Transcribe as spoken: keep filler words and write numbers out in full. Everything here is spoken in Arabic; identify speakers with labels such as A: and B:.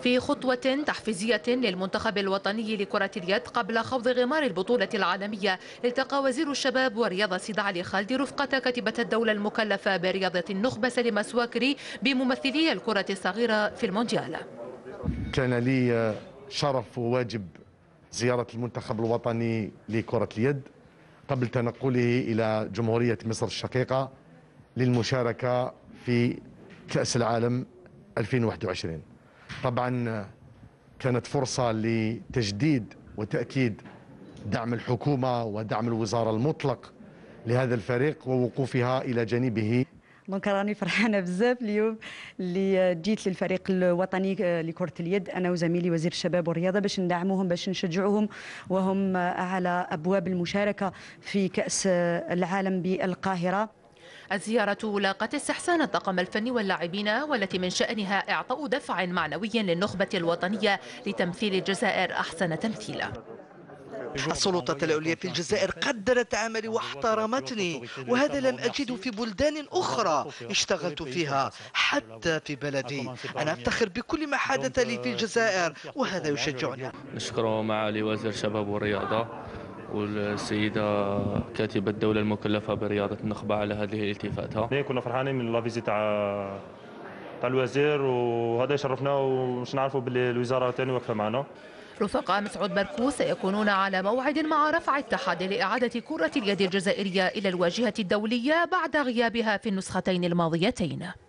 A: في خطوة تحفيزية للمنتخب الوطني لكرة اليد قبل خوض غمار البطولة العالمية، التقى وزير الشباب والرياضة سيد علي خالدي رفقة كاتبة الدولة المكلفة برياضة النخبة سلمى سواكري بممثلي الكرة الصغيرة في المونديال.
B: كان لي شرف وواجب زيارة المنتخب الوطني لكرة اليد قبل تنقله إلى جمهورية مصر الشقيقة للمشاركة في كأس العالم ألفين وواحد وعشرين. طبعا كانت فرصة لتجديد وتأكيد دعم الحكومة ودعم الوزارة المطلق لهذا الفريق ووقوفها إلى جانبه.
C: دونك راني فرحانه بزاف اليوم اللي جيت للفريق الوطني لكره اليد انا وزميلي وزير الشباب والرياضه باش ندعموهم باش نشجعوهم وهم على ابواب المشاركه في كاس العالم بالقاهره.
A: الزيارة لاقت استحسان الطاقم الفني واللاعبين والتي من شأنها إعطاء دفع معنوي للنخبة الوطنية لتمثيل الجزائر أحسن تمثيل.
D: السلطة العليا في الجزائر قدرت عملي واحترمتني، وهذا لم أجده في بلدان أخرى اشتغلت فيها حتى في بلدي. أنا أفتخر بكل ما حدث لي في الجزائر وهذا يشجعني.
E: نشكر معالي وزير الشباب والرياضة والسيدة كاتبة الدولة المكلفة برياضة النخبة على هذه الالتفاتة.
F: كنا فرحانين من لافيزي تاع تاع الوزير وهذا يشرفنا ومش نعرفوا باللي الوزارة ثاني واقفة معنا.
A: رفقاء مسعود بركوس سيكونون على موعد مع رفع التحدي لإعادة كرة اليد الجزائرية إلى الواجهة الدولية بعد غيابها في النسختين الماضيتين.